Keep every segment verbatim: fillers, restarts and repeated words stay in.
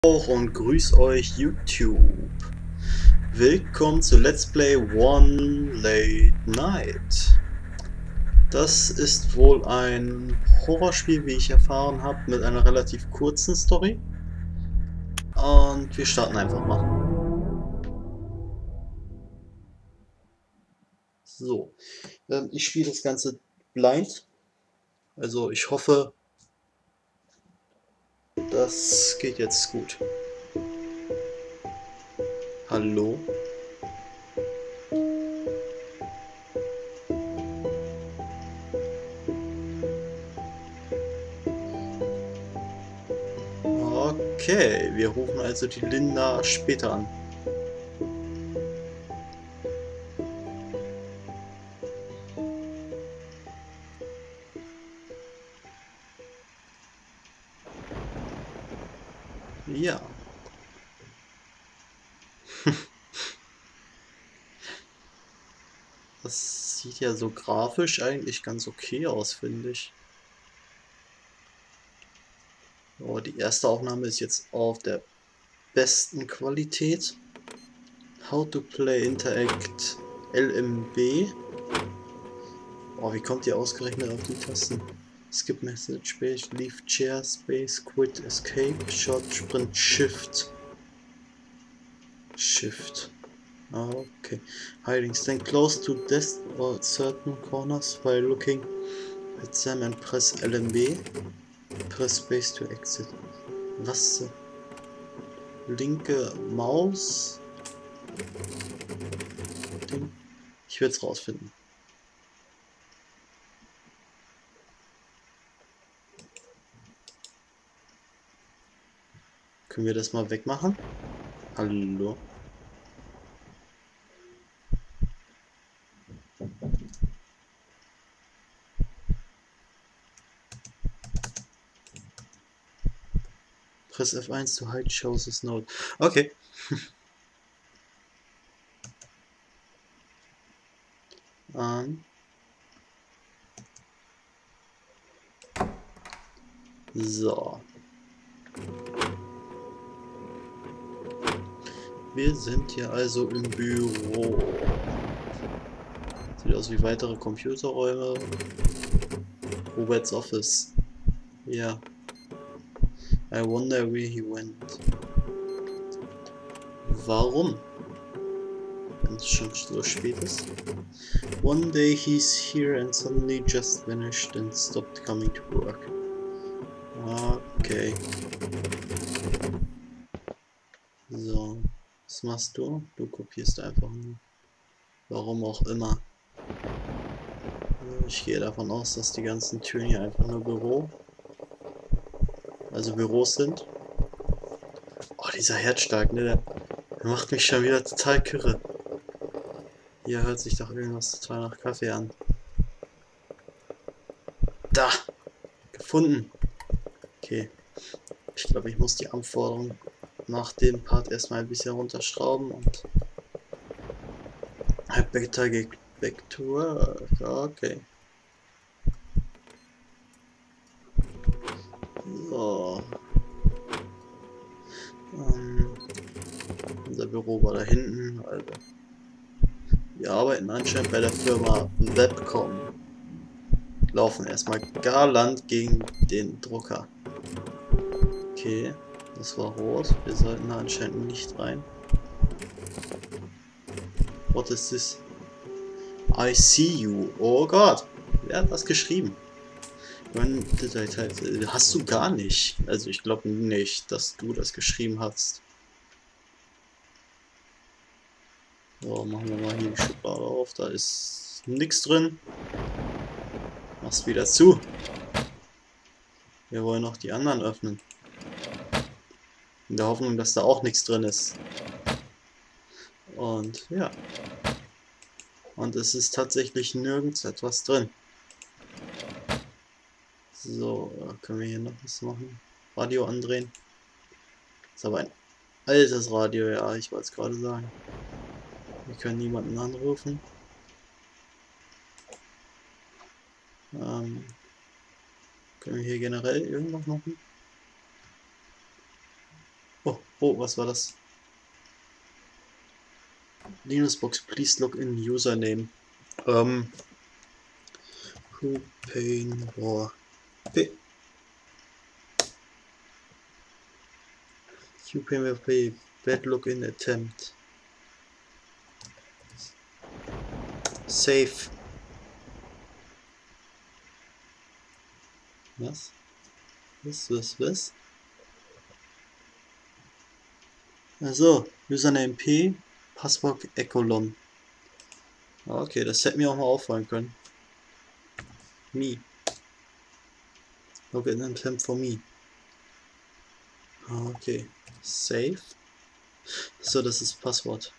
Und grüß euch YouTube. Willkommen zu Let's Play One Late Night. Das ist wohl ein Horrorspiel, wie ich erfahren habe, mit einer relativ kurzen Story. Und wir starten einfach mal. So, ähm, ich spiele das Ganze blind. Also ich hoffe, das geht jetzt gut. Hallo? Okay, wir rufen also die Linda später an. Ja. Das sieht ja so grafisch eigentlich ganz okay aus, finde ich. Oh, die erste Aufnahme ist jetzt auf der besten Qualität. How to play Interact L M B. Oh, wie kommt ihr ausgerechnet auf die Tasten? Skip Message, Space, Leave Chair, Space, Quit, Escape, Short, Sprint, Shift. Shift. Okay. Hiding. Stand close to desk or certain corners while looking at them and press L M B. Press Space to exit. Was? Linke Maus. Ich werde es rausfinden. Können wir das mal wegmachen? Hallo? Press F eins to hide shows this note. Okay. ähm. So. Wir sind hier also im Büro. Sieht aus wie weitere Computerräume. Roberts Office. Ja. I wonder where he went. Warum? Wenn es schon so spät ist. One day he's here and suddenly just vanished and stopped coming to work. Okay. So. Was machst du? Du kopierst einfach nur. Warum auch immer. Ich gehe davon aus, dass die ganzen Türen hier einfach nur Büro. Also Büros sind. Oh, dieser Herzschlag, ne? Der, der macht mich schon wieder total kirre. Hier hört sich doch irgendwas total nach Kaffee an. Da! Gefunden! Okay. Ich glaube, ich muss die Anforderungen nach dem Part erstmal ein bisschen runterschrauben und I better get back to work. Okay. So. Ähm, unser Büro war da hinten. Also. Wir arbeiten anscheinend bei der Firma Webcom. Laufen erstmal galant gegen den Drucker. Okay, das war rot. Wir sollten da anscheinend nicht rein. What is this? I see you. Oh Gott. Wer hat das geschrieben? Hast du gar nicht. Also ich glaube nicht, dass du das geschrieben hast. So, machen wir mal hier die Schublade auf. Da ist nichts drin. Mach's wieder zu. Wir wollen noch die anderen öffnen. In der Hoffnung, dass da auch nichts drin ist. Und ja. Und es ist tatsächlich nirgends etwas drin. So, können wir hier noch was machen? Radio andrehen. Ist aber ein altes Radio, ja, ich wollte es gerade sagen. Wir können niemanden anrufen. Ähm, können wir hier generell irgendwas machen? Oh, Oh, was war das? Linuxbox, please log in username. Ähm. Pain war P. Pain war P. Bad login attempt. Save. Was? Was, was, was? Also, Username P, Passwort Echolon. Okay, das hätte mir auch mal auffallen können. Me. Login attempt for me. Okay. Save. So, das ist Passwort.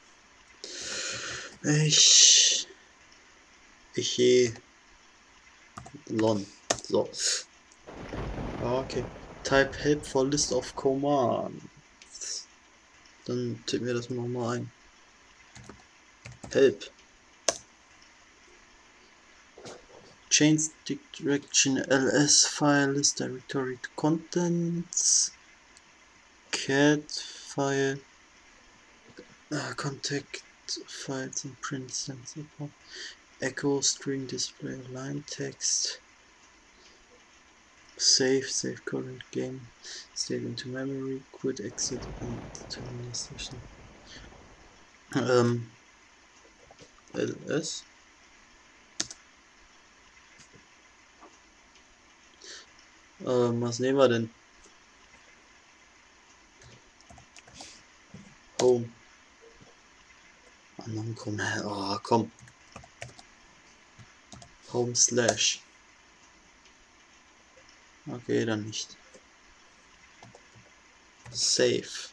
Ich. Ich je. Lon. So. Okay. Type help for list of commands. Dann tippen wir das nochmal ein. Help. Change direction ls file list directory to contents. Cat file. Uh, contact files and print sensor. Echo string display line text. Save, save current game state into memory, quit, exit and terminal session. Ähm, ls. Ähm, was nehmen wir denn? Home. Anon, komm her. Oh, komm. Home slash. Okay, dann nicht. Save.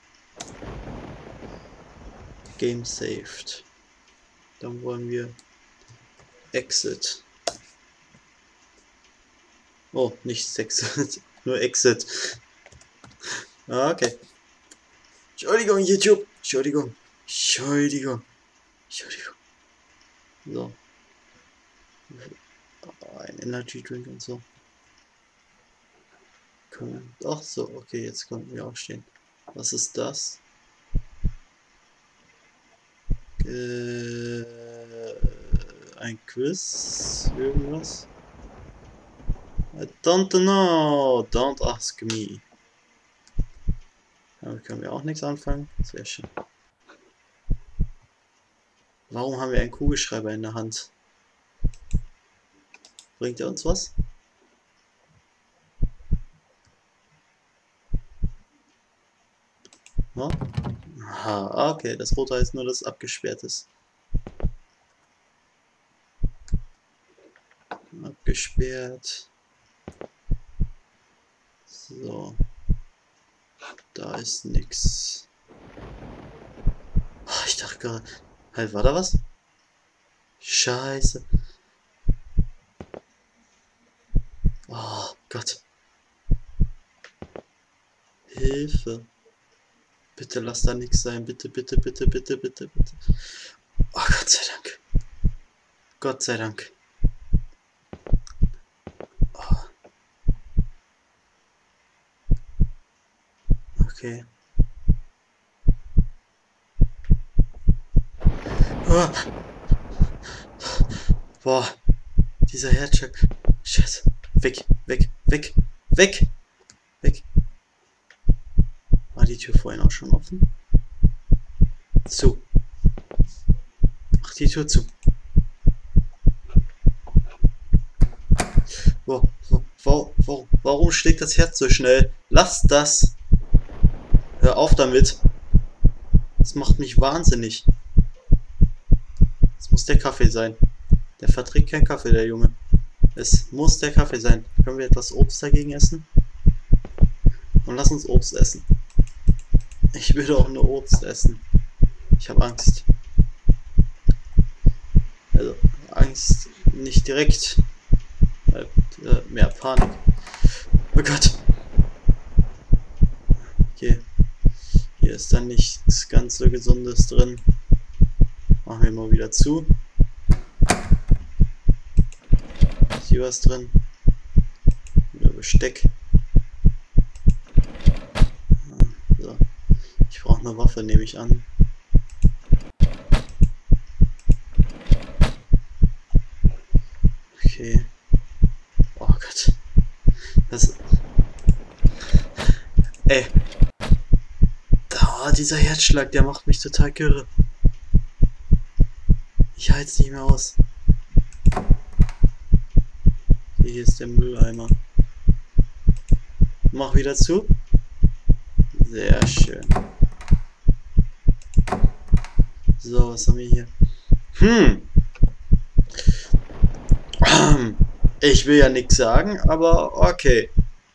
Game saved. Dann wollen wir exit. Oh, nicht exit, nur exit. Okay. Entschuldigung, YouTube. Entschuldigung. Entschuldigung. Entschuldigung. So. Ein Energy Drink und so. Ach so, okay, jetzt konnten wir aufstehen. Was ist das? Äh, ein Quiz? Irgendwas? I don't know. Don't ask me. Damit können wir auch nichts anfangen. Sehr schön. Warum haben wir einen Kugelschreiber in der Hand? Bringt er uns was? Ja? Aha, okay, das rote heißt nur, dass es abgesperrt ist. Abgesperrt. So. Da ist nix. Oh, ich dachte gerade. Halt, war da was? Scheiße. Oh Gott. Hilfe. Bitte lass da nichts sein. Bitte, bitte, bitte, bitte, bitte, bitte. Oh Gott sei Dank. Gott sei Dank. Oh. Okay. Oh. Boah. Dieser Herzschlag. Scheiße. Weg, weg, weg, weg, weg. War die Tür vorhin auch schon offen? Zu. Mach die Tür zu. Wo, wo, wo, wo, warum schlägt das Herz so schnell? Lass das. Hör auf damit. Das macht mich wahnsinnig. Es muss der Kaffee sein. Der verträgt keinen Kaffee, der Junge. Es muss der Kaffee sein. Können wir etwas Obst dagegen essen? Und lass uns Obst essen. Ich würde auch nur Obst essen. Ich habe Angst. Also, Angst nicht direkt. Äh, mehr Panik. Oh Gott. Okay. Hier ist dann nichts ganz so Gesundes drin. Machen wir mal wieder zu. Ist hier was drin? Wieder Besteck. So. noch eine Waffe, nehme ich an. Okay. Oh Gott. Das... Ey. Da, dieser Herzschlag, der macht mich total kirre. Ich halte es nicht mehr aus. Hier ist der Mülleimer. Mach wieder zu. Sehr schön. So, was haben wir hier? Hm. Ich will ja nichts sagen, aber okay.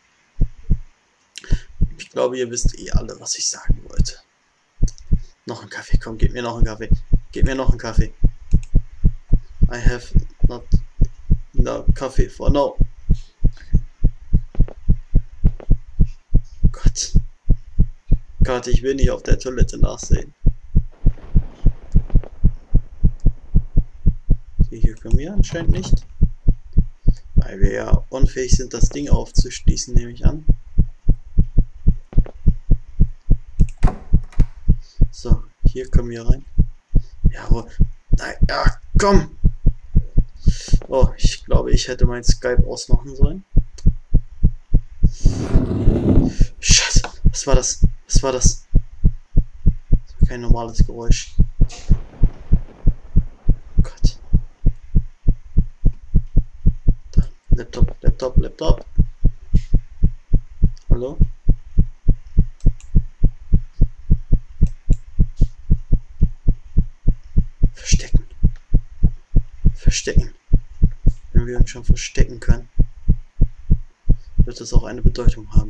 Ich glaube, ihr wisst eh alle, was ich sagen wollte. Noch ein Kaffee, komm, gib mir noch einen Kaffee. Gib mir noch einen Kaffee. I have not no coffee for no. Gott. Gott, ich will nicht auf der Toilette nachsehen. Hier können wir anscheinend nicht. Weil wir ja unfähig sind, das Ding aufzuschließen, nehme ich an. So, hier kommen wir rein. Jawohl. Nein, ja, komm! Oh, ich glaube, ich hätte mein Skype ausmachen sollen. Scheiße, was war das? Was war das? Das war kein normales Geräusch. Oh Gott. Da, Laptop, Laptop, Laptop. Hallo? Verstecken. Verstecken. Wenn wir uns schon verstecken können, wird das auch eine Bedeutung haben.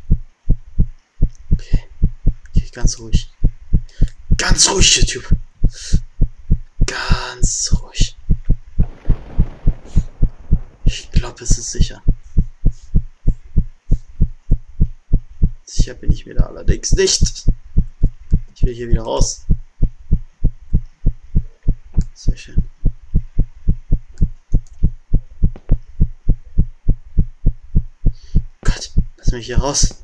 Okay. Okay, ganz ruhig. Ganz ruhig, YouTube. Ganz ruhig. Ich glaube, es ist sicher. Sicher bin ich mir da allerdings nicht. Ich will hier wieder raus. Sehr schön. Gott, lass mich hier raus.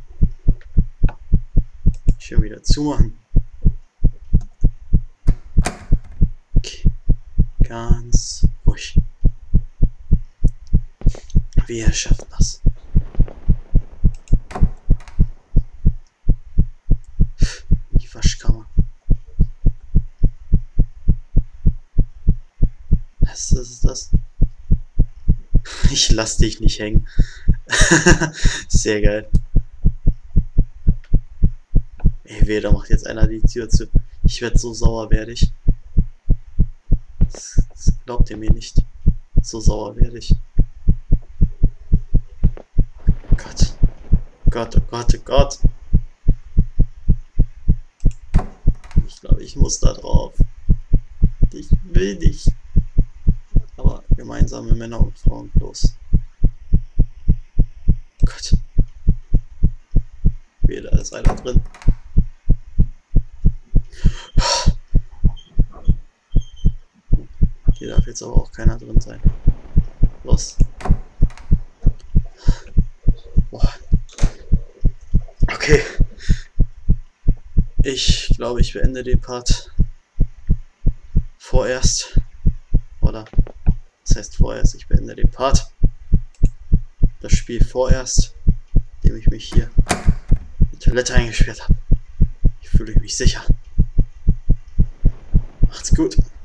Ich will wieder zumachen. Okay. Ganz ruhig. Wir schaffen das. Die Waschkammer. Was ist das? Ich lass dich nicht hängen. Sehr geil. Ey, weh, da macht jetzt einer die Tür zu. Ich werde so sauer, werde ich. Das, das glaubt ihr mir nicht. So sauer werde ich. Gott. Gott, oh Gott, oh Gott. Ich glaube, ich muss da drauf. Ich will nicht. Aber gemeinsame Männer und Frauen bloß. Gott. Wehe, da ist einer drin. Hier darf jetzt aber auch keiner drin sein. Los. Boah. Okay. Ich glaube, ich beende den Part vorerst. Oder? Das heißt vorerst, ich beende den Part. Das Spiel vorerst, indem ich mich hier in die Toilette eingesperrt habe. Hier fühle ich mich sicher. Macht's gut.